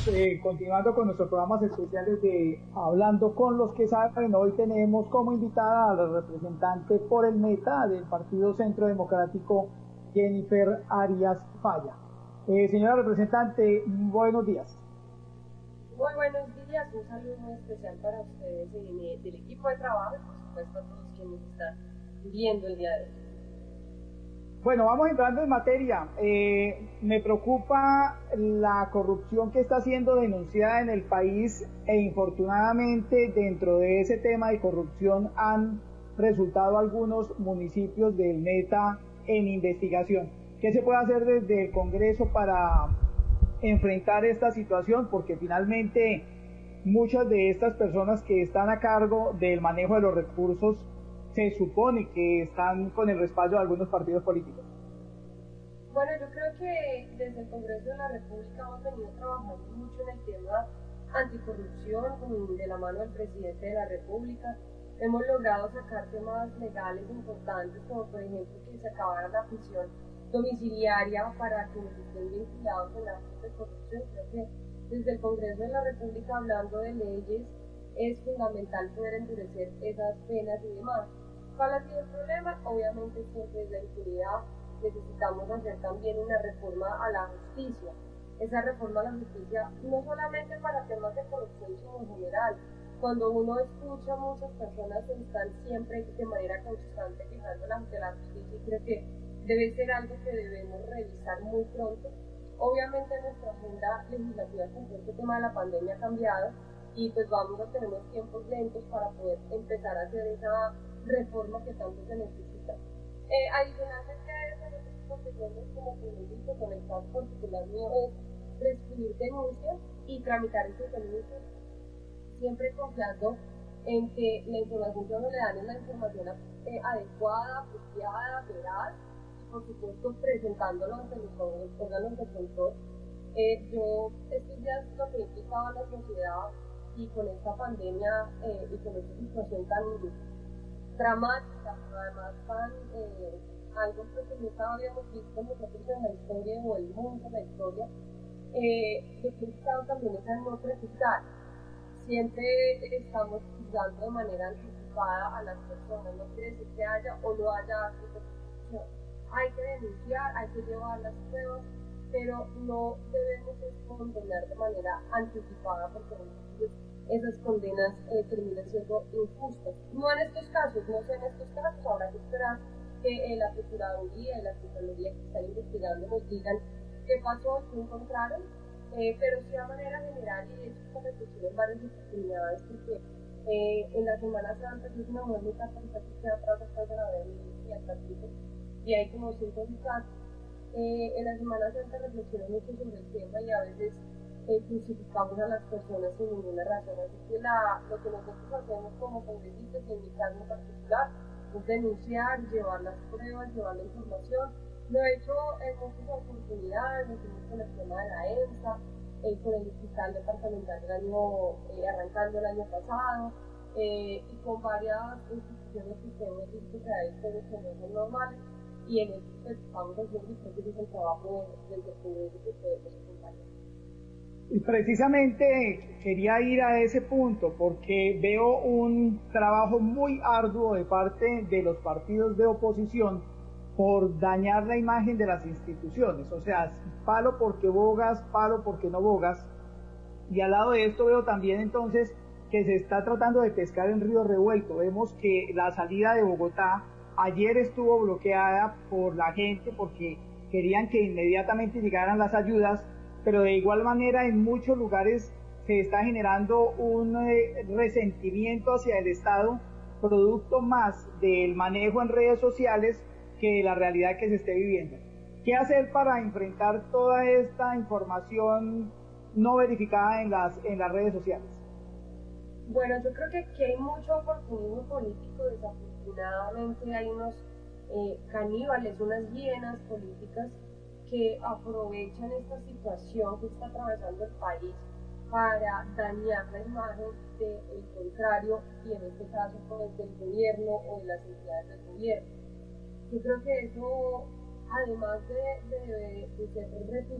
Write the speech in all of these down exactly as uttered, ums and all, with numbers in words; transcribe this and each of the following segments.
eh, continuando con nuestros programas especiales de Hablando con los que saben. Hoy tenemos como invitada a la representante por el Meta del Partido Centro Democrático, Jennifer Arias Falla. Eh, señora representante, buenos días. Muy buenos días, un saludo muy especial para ustedes y del equipo de trabajo y por supuesto a todos quienes están viendo el día de hoy. Bueno, vamos entrando en materia. Eh, me preocupa la corrupción que está siendo denunciada en el país e infortunadamente dentro de ese tema de corrupción han resultado algunos municipios del Meta en investigación. ¿Qué se puede hacer desde el Congreso para enfrentar esta situación? Porque finalmente muchas de estas personas que están a cargo del manejo de los recursos se supone que están con el respaldo de algunos partidos políticos. Bueno, yo creo que desde el Congreso de la República hemos venido trabajando mucho en el tema anticorrupción de la mano del presidente de la República. Hemos logrado sacar temas legales importantes, como por ejemplo que se acabara la prisión domiciliaria para quienes estén vinculados en actos de corrupción. Creo que desde el Congreso de la República, hablando de leyes, es fundamental poder endurecer esas penas y demás. ¿Cuál ha sido el problema? Obviamente siempre es la impunidad. Necesitamos hacer también una reforma a la justicia. Esa reforma a la justicia no solamente para temas de corrupción, sino en general. Cuando uno escucha a muchas personas que están siempre de manera constante quejando de la justicia, y creo que debe ser algo que debemos revisar muy pronto. Obviamente nuestra agenda legislativa con este tema de la pandemia ha cambiado y pues vamos a tener unos tiempos lentos para poder empezar a hacer esa reforma que tanto se necesita. Eh, adicionalmente a eso, nosotros tenemos como periodistas, en el caso particular mío, es prescribir denuncias y tramitar esas denuncias, siempre confiando en que la información que uno le dan es la información eh, adecuada, apropiada, veraz, y por supuesto presentándolo ante los órganos de control. Eh, yo estos días lo que he implicado a la sociedad y con esta pandemia eh, y con esta situación tan dramática, pero además tan eh, algo que nunca habíamos visto nosotros en la historia o el mundo en la historia, eh, lo que he implicado también es a no precisar. Siempre estamos juzgando de manera anticipada a las personas, no quiere decir que haya o no haya actos de corrupción. Hay que denunciar, hay que llevar las pruebas, pero no debemos condenar de manera anticipada porque entonces esas condenas eh, terminan siendo injustas. No en estos casos, no sé en estos casos, habrá que esperar que eh, la Procuraduría y la Fiscalía que están investigando nos digan qué pasó, qué encontraron, eh, pero sí de manera general, y eso se repetido en varias oportunidades, porque eh, en la Semana Santa, que es una mujer muy católica que queda atrás después de la Biblia y Atlántico, y hay como cinco casos, eh, en la Semana Santa reflexiono mucho sobre el tema y a veces eh, crucificamos a las personas sin ninguna razón. Así que la, lo que nosotros hacemos como congresistas, en mi caso en particular, es denunciar, llevar las pruebas, llevar la información. Lo he hecho en muchas oportunidades, lo hicimos con el tema de la EMSA, eh, con el hospital departamental del año, eh, arrancando el año pasado, eh, y con varias instituciones que hemos visto que hay cosas que no son normales, y en eso pues, estamos haciendo y creo que ese es el trabajo desde el Congreso que ustedes nos acompañan. Y precisamente quería ir a ese punto porque veo un trabajo muy arduo de parte de los partidos de oposición por dañar la imagen de las instituciones, o sea, palo porque bogas, palo porque no bogas, y al lado de esto veo también entonces que se está tratando de pescar en río revuelto. Vemos que la salida de Bogotá ayer estuvo bloqueada por la gente porque querían que inmediatamente llegaran las ayudas, pero de igual manera en muchos lugares se está generando un eh, resentimiento hacia el Estado, producto más del manejo en redes sociales que de la realidad que se esté viviendo. ¿Qué hacer para enfrentar toda esta información no verificada en las, en las redes sociales? Bueno, yo creo que aquí hay mucho oportunismo político. Desafortunadamente hay unos eh, caníbales, unas hienas políticas que aprovechan esta situación que está atravesando el país para dañar la imagen del contrario, y en este caso pues, del gobierno o de las entidades del gobierno. Yo creo que eso además de, de, de ser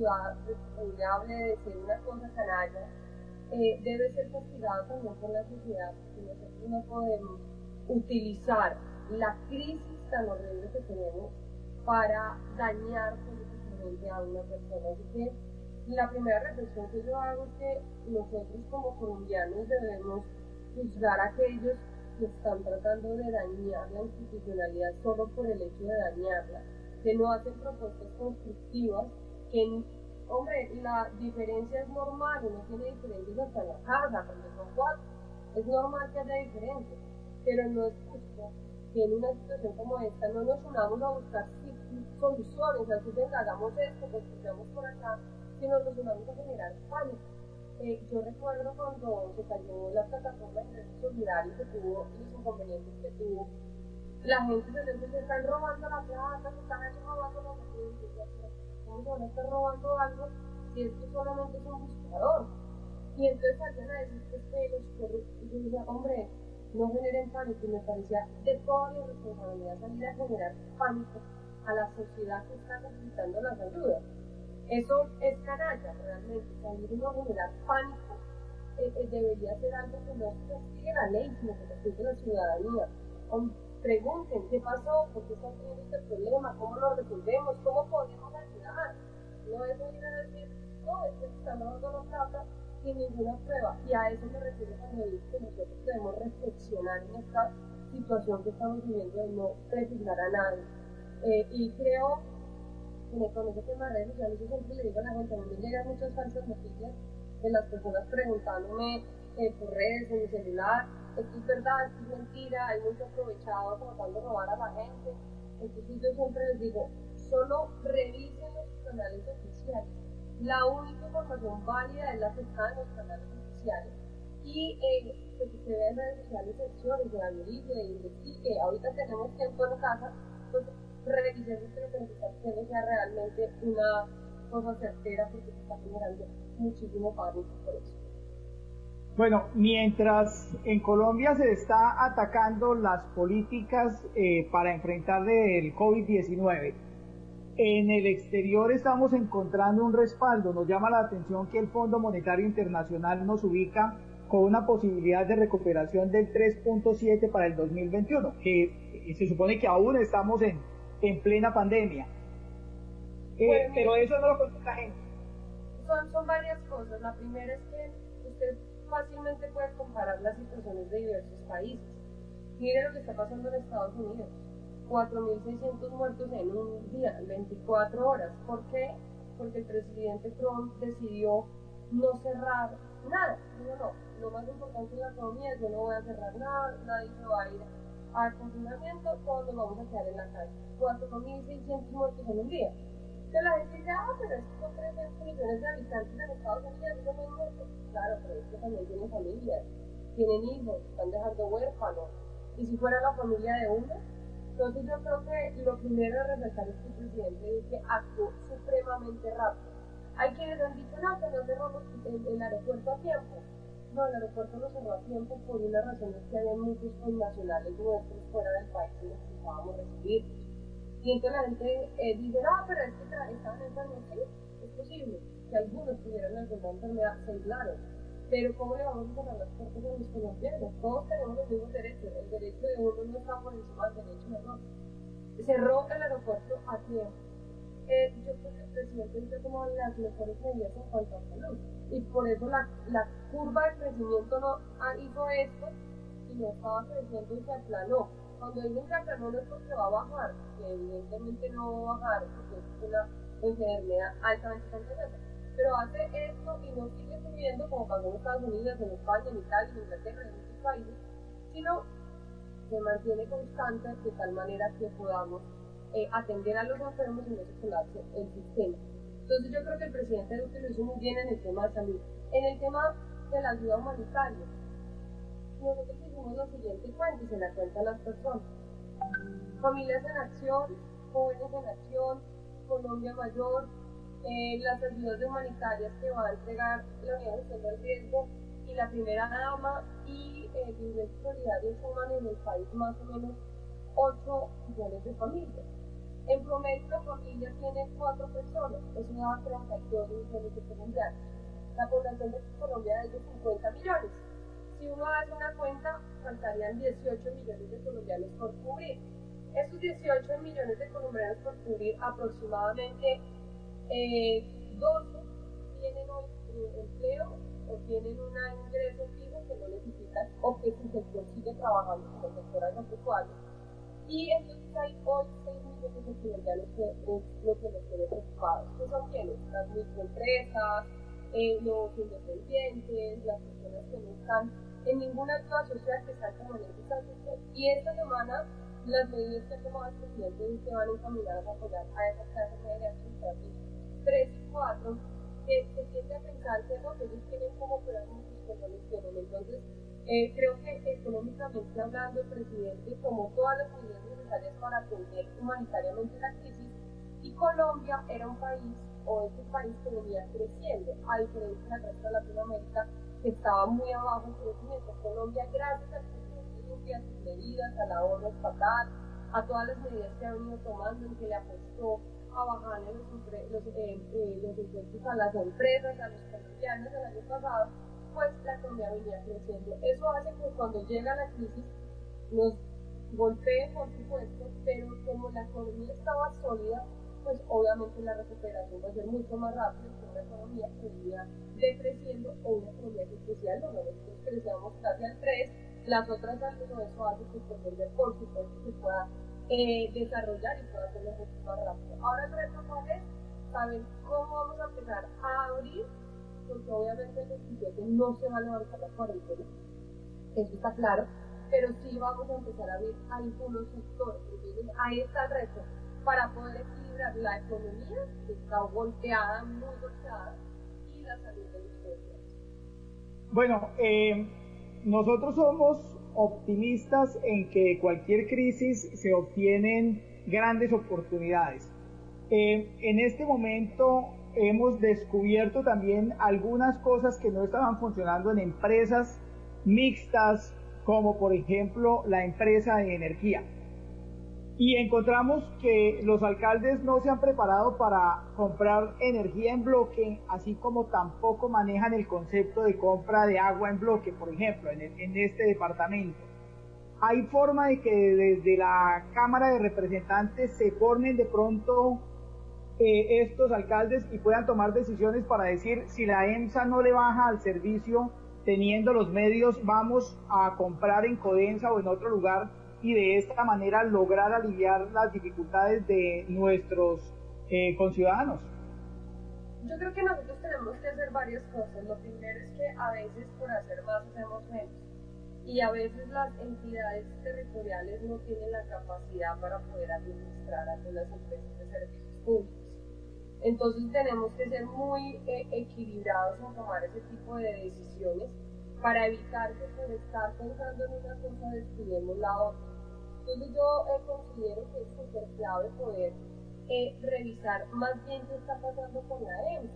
repudiable, de ser una cosa canalla, eh, debe ser castigado también por la sociedad, porque nosotros no podemos utilizar la crisis tan horrible que tenemos para dañar políticamente a una persona. Así que la primera reflexión que yo hago es que nosotros como colombianos debemos juzgar a aquellos que están tratando de dañar la institucionalidad solo por el hecho de dañarla, que no hacen propuestas constructivas, que, hombre, la diferencia es normal, uno tiene diferencias hasta en la casa, porque son cuatro, es normal que haya diferencias, pero no es justo que en una situación como esta no nos unamos a buscar soluciones, así venga, hagamos esto, construyamos por acá, sino nos unamos a generar pánico. Eh, yo recuerdo cuando se cayó la plataforma de ingreso solidario que tuvo y los inconvenientes que tuvo, la gente se les dice, están robando la plata, se están robando los recursos, ¿cómo se van a estar robando algo si esto solamente es un buscador? Y entonces salían a decir que los corruptos, y yo decía, hombre, no generen pánico, y me parecía de toda mi responsabilidad salir a generar pánico a la sociedad que está necesitando las ayudas. Eso es canalla, realmente, salir uno a generar pánico eh, eh, debería ser algo que no castigue la ley, sino que castigue la ciudadanía. O pregunten qué pasó, por qué están teniendo este problema, cómo lo resolvemos, cómo podemos ayudar. No es venir a decir, no, es que se están robando la plata sin ninguna prueba. Y a eso me refiero cuando digo que nosotros debemos reflexionar en esta situación que estamos viviendo de no presionar a nadie. Eh, y creo que con ese tema de redes sociales yo siempre le digo a la gente, a mí me llegan muchas falsas noticias de las personas preguntándome eh, por redes, en mi celular, esto es verdad, esto es mentira, hay mucho aprovechado tratando de robar a la gente. Entonces yo siempre les digo, solo revisen los canales oficiales. La única información válida es la que está en los canales oficiales. Y eh, que si se ve en redes sociales secciones de analice, de investigue, ahorita tenemos tiempo en casa, pues revisemos que lo que nos está haciendo sea realmente una cosa certera, porque se está generando muchísimo pánico por eso. Bueno, mientras en Colombia se está atacando las políticas eh, para enfrentar el COVID diecinueve, en el exterior estamos encontrando un respaldo. Nos llama la atención que el Fondo Monetario Internacional nos ubica con una posibilidad de recuperación del tres punto siete para el dos mil veintiuno, que se supone que aún estamos en, en plena pandemia. Eh, bueno, pero eso no lo conoce la gente. Son, son varias cosas. La primera es que usted fácilmente puede comparar las situaciones de diversos países. Mire lo que está pasando en Estados Unidos. cuatro mil seiscientos muertos en un día, en veinticuatro horas. ¿Por qué? Porque el presidente Trump decidió no cerrar nada. Dijo, no, lo más importante en la economía es yo no voy a cerrar nada, nadie se va a ir al confinamiento, todos nos vamos a quedar en la calle. cuatro mil seiscientos muertos en un día. Entonces la gente dice, ah, pero es que son trescientos millones de habitantes en Estados Unidos, eso no es muerto. Claro, pero es que también tienen familias, tienen hijos, están dejando huérfanos. Y si fuera la familia de uno, entonces yo creo que lo primero a resaltar es que el presidente dice que actuó supremamente rápido. Hay quienes han dicho, no, que no cerramos el, el aeropuerto a tiempo. No, el aeropuerto lo cerró a tiempo por una razón, es que había muchos connacionales nuestros fuera del país y necesitábamos recibirlos. Y entonces la gente eh, dice, no, pero es que estaban enfermos. Sí, es posible que algunos tuvieran alguna enfermedad, se aislaron. Pero ¿cómo le vamos a cerrar las puertas a los colombianos? Todos tenemos los mismos derechos. El derecho de uno no está por encima del derecho de otro. Cerró el aeropuerto a tiempo. Eh, yo creo que el presidente hizo como las mejores medidas en cuanto a salud. Y por eso la, la curva de crecimiento no ah, hizo esto y no estaba creciendo y se aplanó. Cuando dicen que aplanó no es porque va a bajar, que evidentemente no va a bajar porque es una enfermedad altamente contagiosa. Pero hace esto y no sigue subiendo como pasó en Estados Unidos, en España, en Italia, en Inglaterra, en muchos países, sino se mantiene constante de tal manera que podamos eh, atender a los enfermos y no se colapse el sistema. Entonces yo creo que el presidente Duque lo hizo muy bien en el tema de salud. En el tema de la ayuda humanitaria, nosotros hicimos la siguiente cuenta y se la cuentan las personas. Familias en acción, jóvenes en acción, Colombia Mayor, eh, las ayudas humanitarias que va a entregar la Unidad de Gestión del Riesgo y la Primera Dama y el eh, Ingreso Solidario suman en el país más o menos ocho millones de familias. En promedio, la familia tiene cuatro personas, eso da treinta y dos millones de colombianos. La población de Colombia es de cincuenta millones. Si uno hace una cuenta, faltarían dieciocho millones de colombianos por cubrir. Esos dieciocho millones de colombianos por cubrir, aproximadamente eh, doce tienen hoy eh, empleo o tienen un ingreso fijo que no necesitan o que su sector sigue trabajando como el sector agropecuario. Y entonces hay hoy seis millones de colombianos que es lo que nos tiene preocupados, que son quienes, las microempresas, eh, los independientes, las personas que no están en ninguna ayuda social, que están como en ese estatus. Y esta semana las medidas que ha tomado el presidente se van encaminadas a apoyar a esas clases medias, tres y cuatro, que se tiende a pensar que no, que ellos tienen como, pero hay muchos que no les tienen. Entonces, eh, creo que económicamente hablando, el presidente tomó todas las medidas necesarias para atender humanitariamente la crisis, y Colombia era un país, o es un país que venía creciendo, a diferencia del resto de Latinoamérica, que estaba muy abajo en crecimiento. Colombia, gracias al presidente, a sus medidas, al ahorro estatal, a todas las medidas que ha venido tomando, en que le apostó a bajarle los, los, eh, eh, los impuestos a las empresas, a los colombianos el año pasado, pues la economía venía creciendo. Eso hace que cuando llega la crisis nos golpee, por supuesto, pero como la economía estaba sólida, pues obviamente la recuperación va a ser mucho más rápida que una economía que venía decreciendo o una economía que crecía al uno. Nosotros crecíamos casi al tres, las otras al uno, eso hace que Colombia, por supuesto, se pueda eh, desarrollar y pueda hacerlo mucho más rápido. Ahora el reto cuál es saber cómo vamos a empezar a abrir, porque obviamente el veintisiete no se va a levantar la cuarentena, eso está claro, pero sí vamos a empezar a abrir algunos sectores. Entonces ahí está el reto, para poder equilibrar la economía, que está golpeada, muy golpeada, y la salud de los pueblos. Bueno, eh, nosotros somos optimistas en que cualquier crisis se obtienen grandes oportunidades. Eh, en este momento hemos descubierto también algunas cosas que no estaban funcionando en empresas mixtas, como por ejemplo la empresa de energía. Y encontramos que los alcaldes no se han preparado para comprar energía en bloque, así como tampoco manejan el concepto de compra de agua en bloque, por ejemplo, en, el, en este departamento. ¿Hay forma de que desde la Cámara de Representantes se formen de pronto eh, estos alcaldes y puedan tomar decisiones para decir, si la EMSA no le baja al servicio, teniendo los medios, vamos a comprar en Codensa o en otro lugar, y de esta manera lograr aliviar las dificultades de nuestros eh, conciudadanos? Yo creo que nosotros tenemos que hacer varias cosas. Lo primero es que a veces por hacer más hacemos menos, y a veces las entidades territoriales no tienen la capacidad para poder administrar algunas empresas de servicios públicos. Entonces tenemos que ser muy eh, equilibrados en tomar ese tipo de decisiones para evitar que por estar pensando en una cosa descuidemos la otra. Entonces yo eh, considero que es súper clave poder eh, revisar más bien qué está pasando con la EMSA.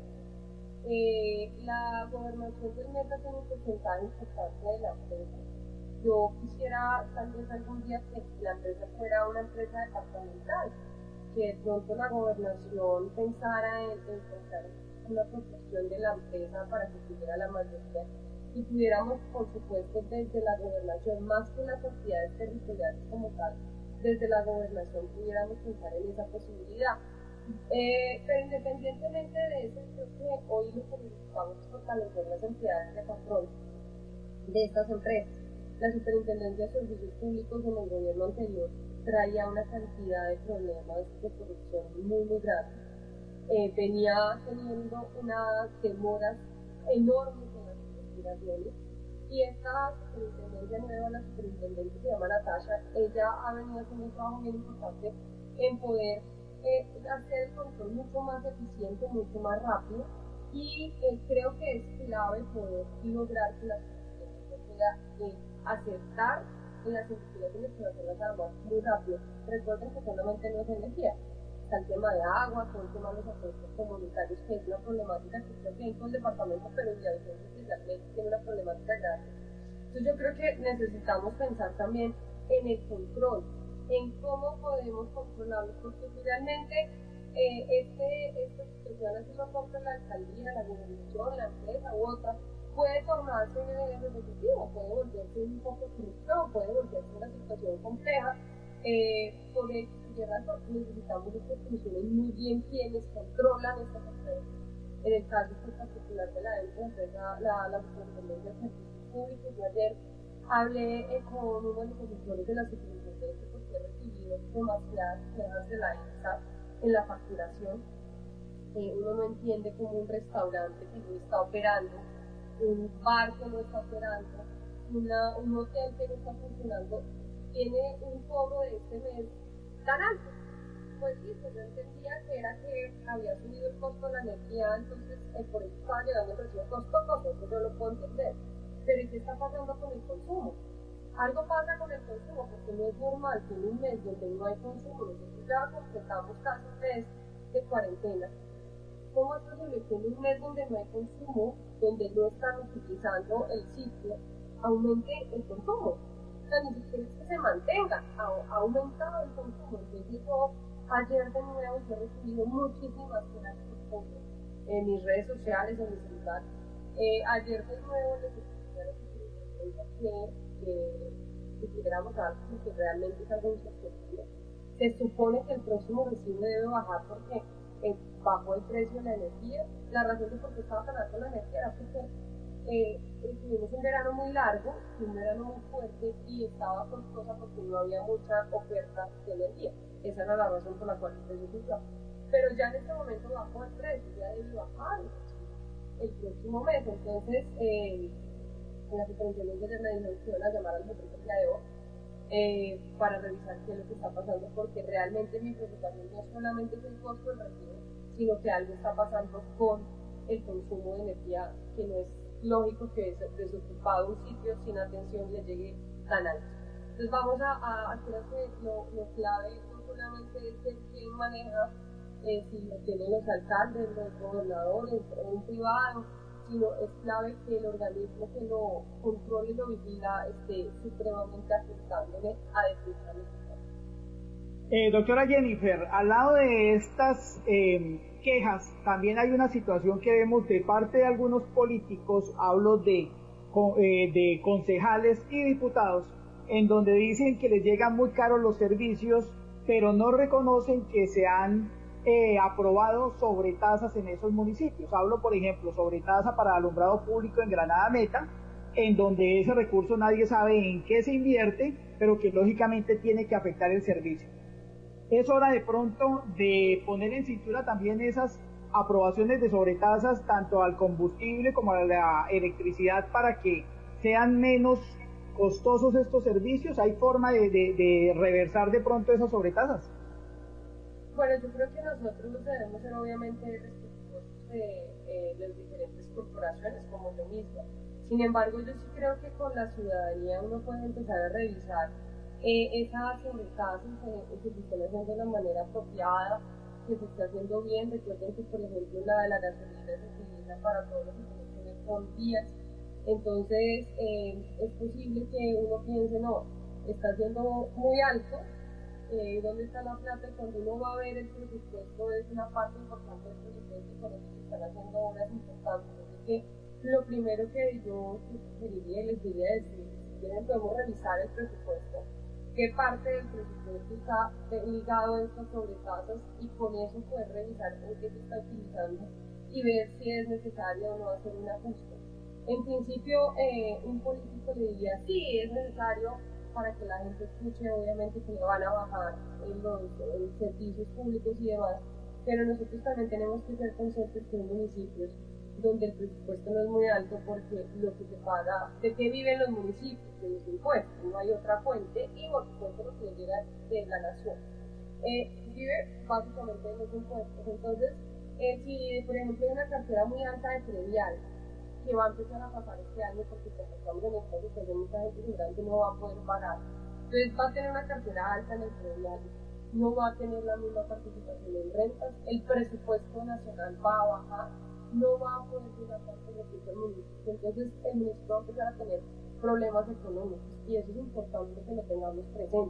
Eh, la gobernación del Meta tiene un porcentaje importante de la empresa. Yo quisiera tal vez algún día que la empresa fuera una empresa departamental, que de pronto la gobernación pensara en encontrar una proporción de la empresa para que tuviera la mayoría, y pudiéramos, por supuesto, desde la gobernación, más que las entidades territoriales como tal, desde la gobernación pudiéramos pensar en esa posibilidad. Eh, pero independientemente de eso, creo que hoy lo que necesitamos es fortalecer las entidades de control de estas empresas. La Superintendencia de Servicios Públicos en el gobierno anterior traía una cantidad de problemas de corrupción muy, muy grandes. Eh, venía teniendo unas demoras enormes en las investigaciones, y esta superintendencia nueva, la superintendencia se llama Natasha, ella ha venido haciendo un trabajo bien importante en poder eh, hacer el control mucho más eficiente, mucho más rápido, y eh, creo que es clave poder lograr que la superintendencia pueda eh, aceptar en las investigaciones para hacerlas además muy rápido. Recuerden que solamente no es energía, está el tema de agua, todo el tema de los acuerdos comunitarios, que es una problemática que creo que en todo el departamento, pero en Villavicencio especialmente tiene una problemática grande. Entonces yo creo que necesitamos pensar también en el control, en cómo podemos controlarlo, porque finalmente eh, este, esta situación, así lo compra la alcaldía, la gobernación, la empresa u otra, puede tornarse repetitivo, puede volverse un poco corrupción, puede volverse una situación compleja. Eh, por eso necesitamos que funcionen muy bien quienes controlan estas empresas. En el caso pues, particular de la empresa, la, la Superintendencia de Servicios Públicos, yo ayer hablé eh, con uno de los asesores de la Superintendencia porque he recibido demasiadas quejas de la I N S A en la facturación. Eh, uno no entiende cómo un restaurante que no está operando, un bar que no está operando, una, un hotel que no está funcionando, tiene un cobro de este mes tan alto. Pues sí, pues yo entendía que era que había subido el costo de la energía, entonces eh, por eso estaba llegando el precio costo-costo, eso yo lo puedo entender. Pero ¿y qué está pasando con el consumo? Algo pasa con el consumo, porque no es normal que en un mes donde no hay consumo, nosotros ya completamos casi un mes de cuarentena. ¿Cómo es posible que en un mes donde no hay consumo, donde no están utilizando el sitio, aumente el consumo? O sea, ni siquiera es que se mantenga, ha, ha aumentado el consumo. Entonces yo ayer de nuevo yo he recibido muchísimas quejas en mis redes sociales, en mi celular. Eh, ayer de nuevo les expliqué a los que, que, que quisiéramos saber porque realmente es algo insostenible. Se supone que el próximo recibo debe bajar porque eh, bajó el precio de la energía. La razón de por qué estaba tan alta la energía era porque eh, tuvimos un verano muy largo, un verano muy fuerte y estaba costosa porque no había mucha oferta de energía. Esa era la razón por la cual el precio subió. Pero ya en este momento bajó el precio, ya debe bajar el próximo mes. Entonces, eh, en la superintendencia ya me dijeron que iban a llamar al jefe de la E O eh, para revisar qué es lo que está pasando, porque realmente mi preocupación no solamente es el costo del recibo, sino que algo está pasando con el consumo de energía, que no es lógico que desocupado un sitio sin atención le llegue tan alto. Entonces vamos a, a, a creo que lo, lo clave no solamente es el quién maneja, eh, si lo tienen los alcaldes, los gobernadores o un privado, sino es clave que el organismo que lo controle y lo vigila esté supremamente ajustándole a definitivamente. Eh, doctora Jennifer, al lado de estas eh, quejas, también hay una situación que vemos de parte de algunos políticos, hablo de, eh, de concejales y diputados, en donde dicen que les llegan muy caros los servicios, pero no reconocen que se han eh, aprobado sobretasas en esos municipios. Hablo, por ejemplo, sobretasa para alumbrado público en Granada Meta, en donde ese recurso nadie sabe en qué se invierte, pero que lógicamente tiene que afectar el servicio. Es hora de pronto de poner en cintura también esas aprobaciones de sobretasas tanto al combustible como a la electricidad para que sean menos costosos estos servicios. ¿Hay forma de, de, de reversar de pronto esas sobretasas? Bueno, yo creo que nosotros debemos ser obviamente respetuosos de eh, las diferentes corporaciones como yo misma. Sin embargo, yo sí creo que con la ciudadanía uno puede empezar a revisar Eh, esas sobretasas eh, que se están haciendo de la manera apropiada, que se está haciendo bien. Recuerden que, por ejemplo, la de la gasolina se utiliza para todo lo que tiene que ver con vías. Entonces, eh, es posible que uno piense, no, está siendo muy alto, eh, ¿dónde está la plata? Y cuando uno va a ver el presupuesto, es una parte importante del presupuesto y con eso se están haciendo obras importantes. Así que lo primero que yo sugeriría y les diría es, si quieren, podemos revisar el presupuesto, qué parte del presupuesto está ligado a estas sobretasas y con eso poder revisar en qué se está utilizando y ver si es necesario o no hacer un ajuste. En principio, eh, un político le diría, sí, es necesario para que la gente escuche, obviamente, que le van a bajar en los en servicios públicos y demás, pero nosotros también tenemos que ser conscientes que hay municipios donde el presupuesto no es muy alto porque lo que se paga, ¿de qué viven los municipios? De los impuestos, no hay otra fuente, y por supuesto lo que les llega de la nación. Eh, vive básicamente de los impuestos. Entonces, eh, si por ejemplo hay una cartera muy alta de predial que va a empezar a pasar este año porque como estamos en esta situación mucha gente seguramente no va a poder pagar, entonces va a tener una cartera alta en el predial, no va a tener la misma participación en rentas, el presupuesto nacional va a bajar, no va a poder llegar tanto recursos al municipio. Entonces el municipio va a empezar a tener problemas económicos y eso es importante que lo tengamos presente.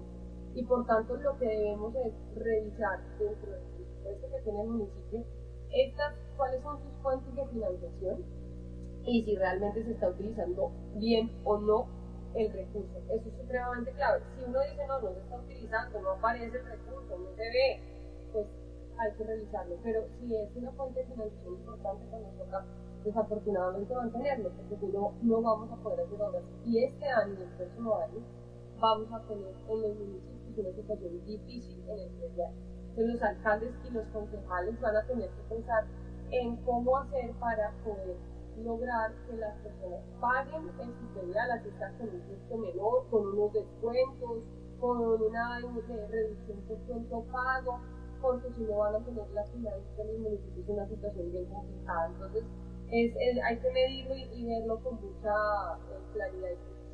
y por tanto lo que debemos es revisar dentro del presupuesto que tiene el municipio estas, cuáles son sus fuentes de financiación y si realmente se está utilizando bien o no el recurso. Eso es supremamente clave. Si uno dice no, no se está utilizando, no aparece el recurso, no se ve, pues hay que revisarlo. Pero si es una fuente de financiación importante, pues nos toca desafortunadamente mantenerlo, porque si no, no vamos a poder hacer obras. Y este año y el próximo año vamos a tener en los municipios una situación difícil en el predial. Entonces los alcaldes y los concejales van a tener que pensar en cómo hacer para poder lograr que las personas paguen en su predial, así está con un costo menor, con unos descuentos, con una de reducción por cuento pago, porque si no van a tener las finanzas de los municipios en una situación bien complicada. Entonces es, es, hay que medirlo y, y verlo con mucha eh, claridad.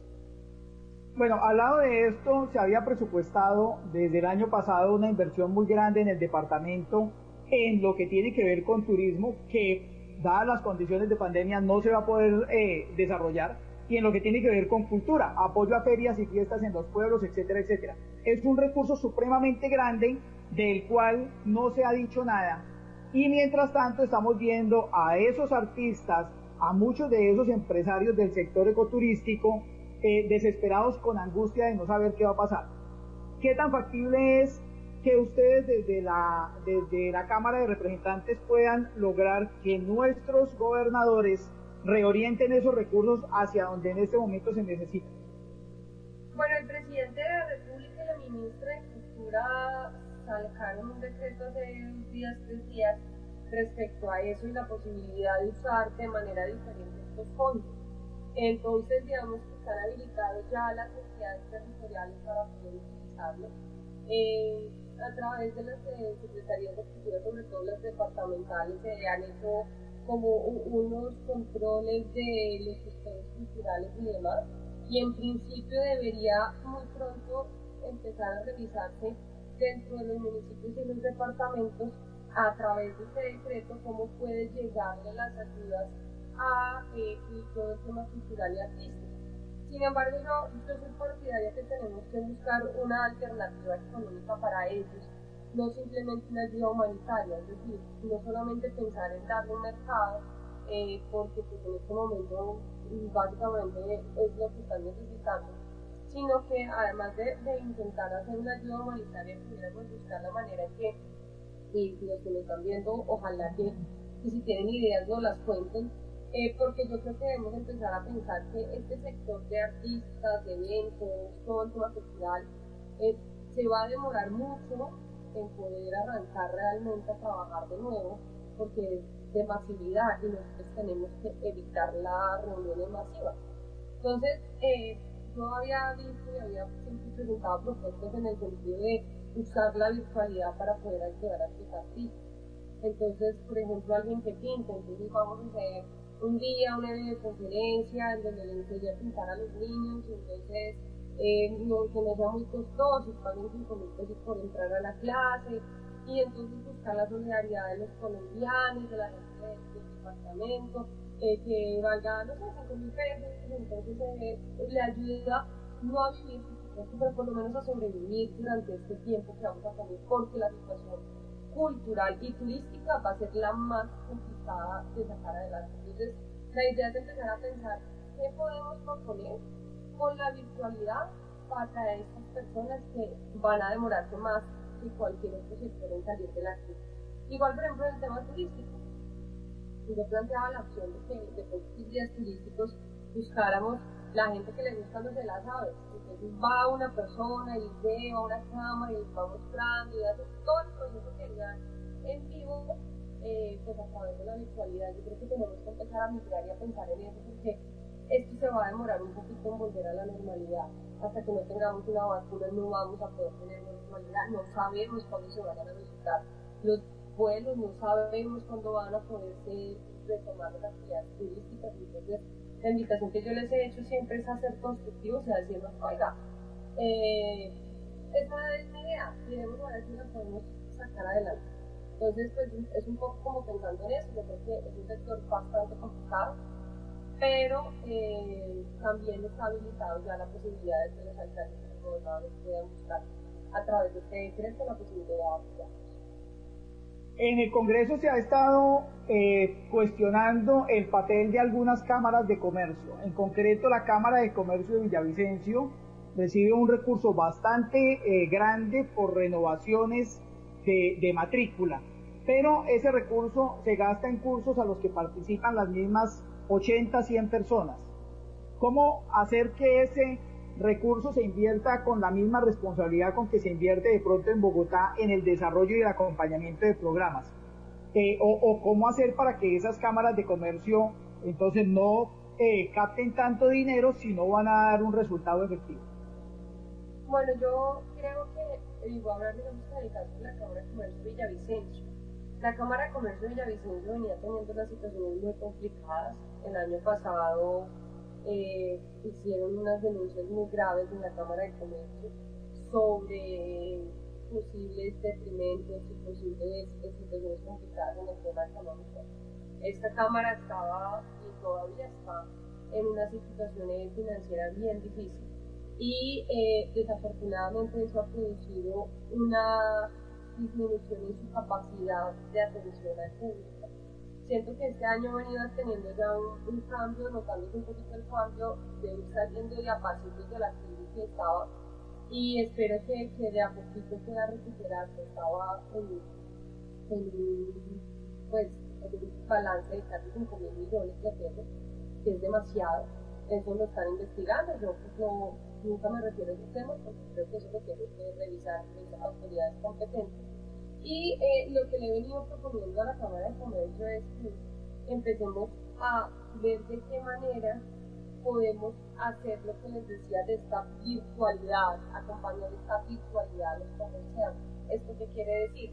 Bueno, al lado de esto, se había presupuestado desde el año pasado una inversión muy grande en el departamento en lo que tiene que ver con turismo, que dadas las condiciones de pandemia no se va a poder eh, desarrollar, y en lo que tiene que ver con cultura, apoyo a ferias y fiestas en los pueblos, etcétera, etcétera. Es un recurso supremamente grande del cual no se ha dicho nada, y mientras tanto estamos viendo a esos artistas, a muchos de esos empresarios del sector ecoturístico, Eh, desesperados con angustia de no saber qué va a pasar. ¿Qué tan factible es que ustedes desde la, desde la Cámara de Representantes puedan lograr que nuestros gobernadores reorienten esos recursos hacia donde en este momento se necesitan? Bueno, el presidente de la República y la ministra de Cultura sacaron un decreto hace dos días, tres días, respecto a eso y la posibilidad de usar de manera diferente estos fondos. Entonces, digamos que están habilitados ya las entidades territoriales para poder utilizarlos. Eh, a través de las eh, secretarías de cultura, sobre todo las departamentales, se eh, han hecho como un, unos controles de los sectores culturales y demás. Y en principio debería muy pronto empezar a revisarse dentro de los municipios y los departamentos a través de este decreto cómo puede llegarle las ayudas a eh, todo el tema cultural y artístico. Sin embargo, yo, yo soy partidaria que tenemos que buscar una alternativa económica para ellos, no simplemente una ayuda humanitaria, es decir, no solamente pensar en darle un mercado, eh, porque pues, en este momento básicamente es lo que están necesitando, sino que además de, de intentar hacer una ayuda humanitaria, pudiéramos buscar la manera en que, y los que nos están viendo, ojalá que, que si tienen ideas no las cuenten, Eh, porque yo creo que debemos empezar a pensar que este sector de artistas, de eventos, todo el tema cultural, eh, se va a demorar mucho en poder arrancar realmente a trabajar de nuevo, porque es de masividad y nosotros tenemos que evitar las reuniones masivas. Entonces, eh, yo había visto y había siempre presentado propuestas en el sentido de usar la virtualidad para poder ayudar a estos artistas. Entonces, por ejemplo, alguien que pinta, entonces vamos a hacer un día una videoconferencia en donde le enseñe a pintar a los niños, y entonces eh, no, que no sea muy costoso, paguen cinco mil pesos por entrar a la clase, y entonces buscar la solidaridad de los colombianos, de la gente del, del departamento, eh, que valga, no sé, cinco mil pesos, entonces eh, le ayuda no a vivir, pero por lo menos a sobrevivir durante este tiempo que vamos a tener, porque la situación cultural y turística va a ser la más complicada de sacar adelante. Entonces, la idea es empezar a pensar qué podemos proponer con la virtualidad para estas personas que van a demorarse más que cualquier otro sector en salir de la crisis. Igual, por ejemplo, en el tema turístico, yo planteaba la opción de que de estos días turísticos buscáramos la gente que le gusta no se las aves. Entonces va una persona y lleva una cámara y les va mostrando y hace todo el proceso que harían en vivo, eh, pues a través de la virtualidad. Yo creo que tenemos que empezar a migrar y a pensar en eso, porque esto se va a demorar un poquito en volver a la normalidad. Hasta que no tengamos una vacuna no vamos a poder tener normalidad. No sabemos cuándo se van a visitar los vuelos, no sabemos cuándo van a poderse retomar las actividades turísticas. Entonces, la invitación que yo les he hecho siempre es a ser constructivos y a decirnos, oiga, eh, esa es mi idea, queremos ver si la podemos sacar adelante. Entonces, pues es un poco como pensando en eso. Yo creo que es un sector bastante complicado, pero eh, también está habilitado ya la posibilidad de que los alcaldes y los gobernadores puedan buscar a través de este decreto la posibilidad de apoyar. En el Congreso se ha estado eh, cuestionando el papel de algunas cámaras de comercio. En concreto, la Cámara de Comercio de Villavicencio recibe un recurso bastante eh, grande por renovaciones de, de matrícula, pero ese recurso se gasta en cursos a los que participan las mismas ochenta, cien personas. ¿Cómo hacer que ese recurso se invierta con la misma responsabilidad con que se invierte de pronto en Bogotá en el desarrollo y el acompañamiento de programas? Eh, o, o cómo hacer para que esas cámaras de comercio entonces no eh, capten tanto dinero si no van a dar un resultado efectivo. Bueno, yo creo que, y voy a hablar digamos en el caso de la Cámara de Comercio de Villavicencio. La Cámara de Comercio de Villavicencio venía teniendo unas situaciones muy complicadas. El año pasado eh, hicieron unas denuncias muy graves en la Cámara de Comercio sobre posibles detrimentos y posibles situaciones complicadas en el tema económico. Esta Cámara estaba y todavía está en una situación financiera bien difícil y eh, desafortunadamente eso ha producido una disminución en su capacidad de atención al público. Siento que este año ha venido teniendo ya un, un cambio, notándose un poquito el cambio de ir saliendo de a pasitos de la crisis que estaba y espero que, que de a poquito pueda recuperarse. Estaba en, en, pues, en un balance de casi cinco mil millones de pesos, que es demasiado. Eso lo están investigando. Yo pues, no, nunca me refiero a esos temas porque creo que eso lo tienen que revisar las autoridades competentes. Y eh, lo que le he venido proponiendo a la Cámara de Comercio es que empecemos a ver de qué manera podemos hacer lo que les decía de esta virtualidad, acompañar esta virtualidad a los comerciantes. ¿Esto qué quiere decir?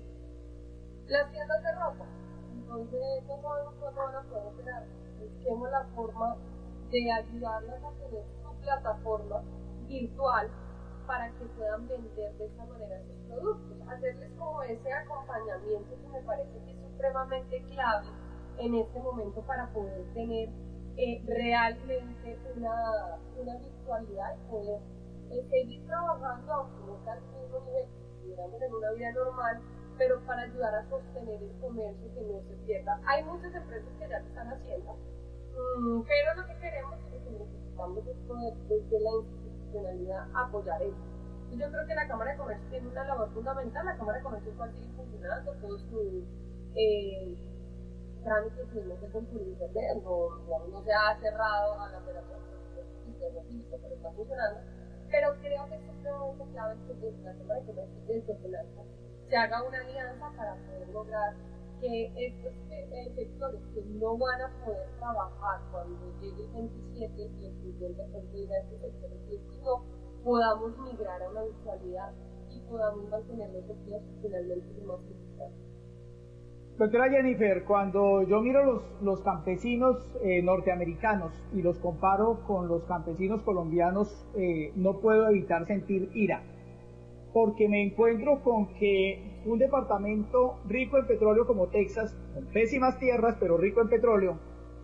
Las tiendas de ropa, entonces no sabemos cuándo van a poder operar. Busquemos la forma de ayudarlas a tener su plataforma virtual para que puedan vender de esta manera sus productos, hacerles como ese acompañamiento que me parece que es supremamente clave en este momento para poder tener eh, realmente una, una virtualidad y poder eh, seguir trabajando aunque no sea al mismo nivel que estuviéramos en una vida normal, pero para ayudar a sostener el comercio que no se pierda. Hay muchas empresas que ya lo están haciendo, mmm, pero lo que queremos es que necesitamos desde la institucionalidad apoyar eso. Y yo creo que la Cámara de Comercio tiene una labor fundamental. La Cámara de Comercio va a seguir funcionando, todos sus eh, trámites no se hacen por internet, no, no, no se ha cerrado a la operación físico, pero está funcionando. Pero creo que es un momento clave que desde la Cámara de Comercio desde Finanza se haga una alianza para poder lograr que estos eh, sectores que no van a poder trabajar cuando llegue el veintisiete y el presidente consiga estos sectores y estos no, podamos migrar a una virtualidad y podamos mantener los empleos finalmente lo más importante. Doctora Jennifer, cuando yo miro los, los campesinos eh, norteamericanos y los comparo con los campesinos colombianos, eh, no puedo evitar sentir ira, porque me encuentro con que un departamento rico en petróleo como Texas, con pésimas tierras, pero rico en petróleo,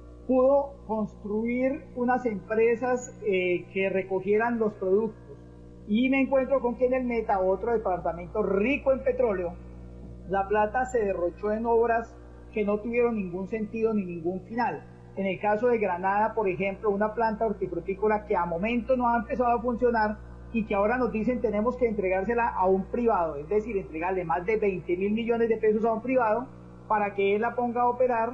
pudo construir unas empresas eh, que recogieran los productos. Y me encuentro con que en el Meta, otro departamento rico en petróleo, la plata se derrochó en obras que no tuvieron ningún sentido ni ningún final. En el caso de Granada, por ejemplo, una planta hortifrutícola que a momento no ha empezado a funcionar y que ahora nos dicen tenemos que entregársela a un privado, es decir, entregarle más de veinte mil millones de pesos a un privado para que él la ponga a operar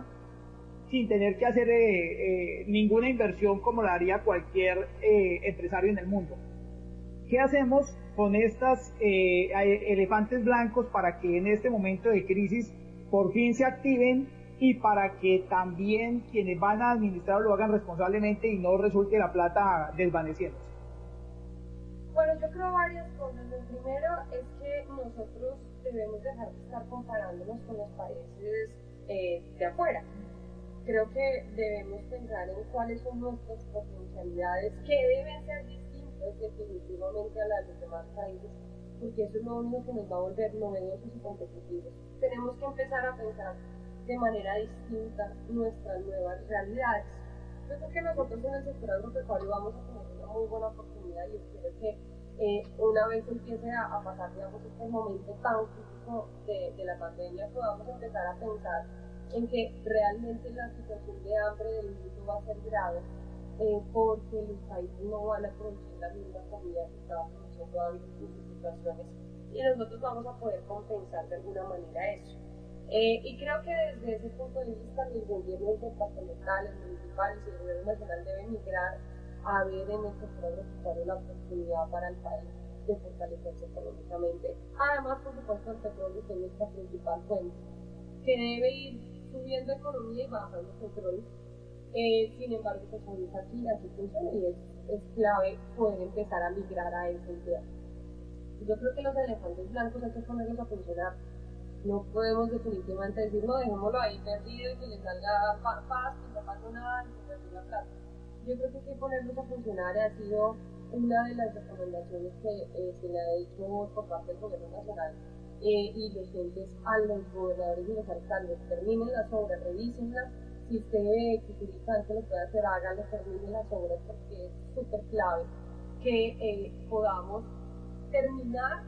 sin tener que hacer eh, eh, ninguna inversión como la haría cualquier eh, empresario en el mundo. ¿Qué hacemos con estas eh, elefantes blancos para que en este momento de crisis por fin se activen y para que también quienes van a administrar lo hagan responsablemente y no resulte la plata desvaneciéndose? Bueno, yo creo varias cosas. Lo primero es que nosotros debemos dejar de estar comparándonos con los países eh, de afuera. Creo que debemos pensar en cuáles son nuestras potencialidades, que deben ser distintas definitivamente a las de los demás países, porque eso es lo único que nos va a volver novedosos y competitivos. Tenemos que empezar a pensar de manera distinta nuestras nuevas realidades. Yo creo que nosotros en el sector agropecuario vamos a tener una muy buena oportunidad y espero que eh, una vez empiece a, a pasar, digamos, este momento tan crítico de, de la pandemia, podamos empezar a pensar en que realmente la situación de hambre del mundo va a ser grave, eh, porque los países no van a producir la misma comida que estaban produciendo antes en sus situaciones, y nosotros vamos a poder compensar de alguna manera eso. Eh, y creo que desde ese punto de vista los gobiernos departamentales, municipales y el gobierno nacional deben migrar a ver en el sector agropecuario una oportunidad para el país de fortalecerse económicamente. Además, por supuesto, el petróleo es nuestra principal fuente, que debe ir subiendo economía y bajando petróleo. Eh, sin embargo, pues ahorita aquí, aquí funciona y es, es clave poder empezar a migrar a esa idea. Yo creo que los elefantes blancos hay que ponerlos a funcionar. No podemos definitivamente decir, no, dejémoslo ahí perdido y que le salga paz, que no pase nada y que perdió la plata. Yo creo que hay que ponerlos a funcionar. Ha sido una de las recomendaciones que eh, se le ha hecho por parte del gobierno nacional eh, y los entes a los gobernadores y los alcaldes. Terminen las obras, revísenlas. Si usted ve que jurídicamente lo puede hacer, háganlo, terminen las obras, porque es súper clave que eh, podamos terminar.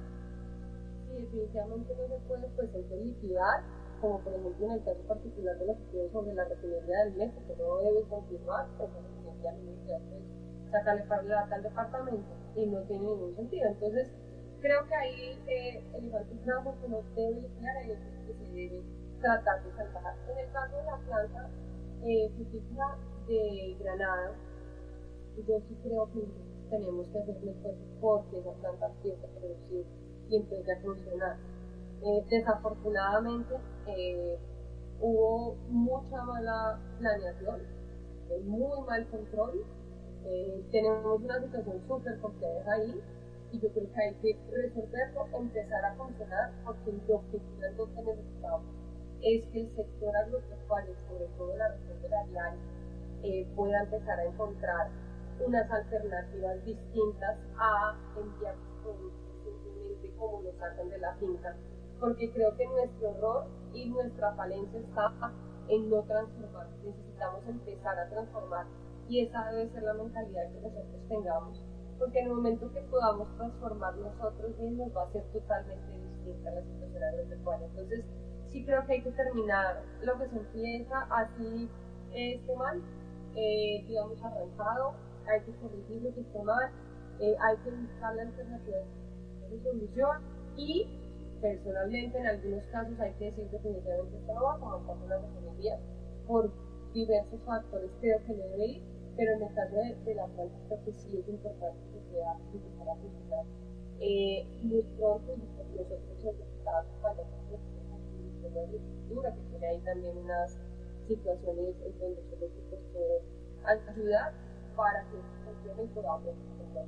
Si definitivamente no se puede, pues hay que liquidar, como por ejemplo en el caso particular de lo que quedó sobre la refinería del Meta, que no debe continuar, pues definitivamente pues, sacarle plata al departamento y no tiene ningún sentido. Entonces, creo que ahí eh, el elefantes blancos que no debe liquidar, hay otros que se deben tratar de salvar. En el caso de la planta eh, frutícola de Granada, yo sí creo que tenemos que hacer un esfuerzo porque esa planta empiece a producir y empiece a funcionar. Eh, desafortunadamente eh, hubo mucha mala planeación, eh, muy mal control, eh, tenemos una situación súper compleja ahí y yo creo que hay que resolverlo, empezar a funcionar, porque lo que realmente necesitamos es que el sector agropecuario, sobre todo la región del Ariari, eh, pueda empezar a encontrar unas alternativas distintas a enviar productos simplemente como lo sacan de la finca, porque creo que nuestro error y nuestra falencia está en no transformar. Necesitamos empezar a transformar y esa debe ser la mentalidad que nosotros tengamos, porque en el momento que podamos transformar nosotros mismos va a ser totalmente distinta la situación agropecuaria. Entonces sí creo que hay que terminar lo que se empieza así eh, esté mal, eh, digamos arrancado, hay que corregir lo que esté mal, eh, hay que buscar la alternativa de solución y personalmente en algunos casos hay que decir definitivamente esto no va, como el caso de la refinería, por diversos factores creo que no debe ir, pero en el caso de, de la planta creo que sí es importante que pueda empezar a funcionar eh, muy pronto, y nosotros necesitamos acompañar con la agricultura, que tiene ahí también unas situaciones en donde nosotros pues, podemos ayudar para que funcione y podamos funcionar.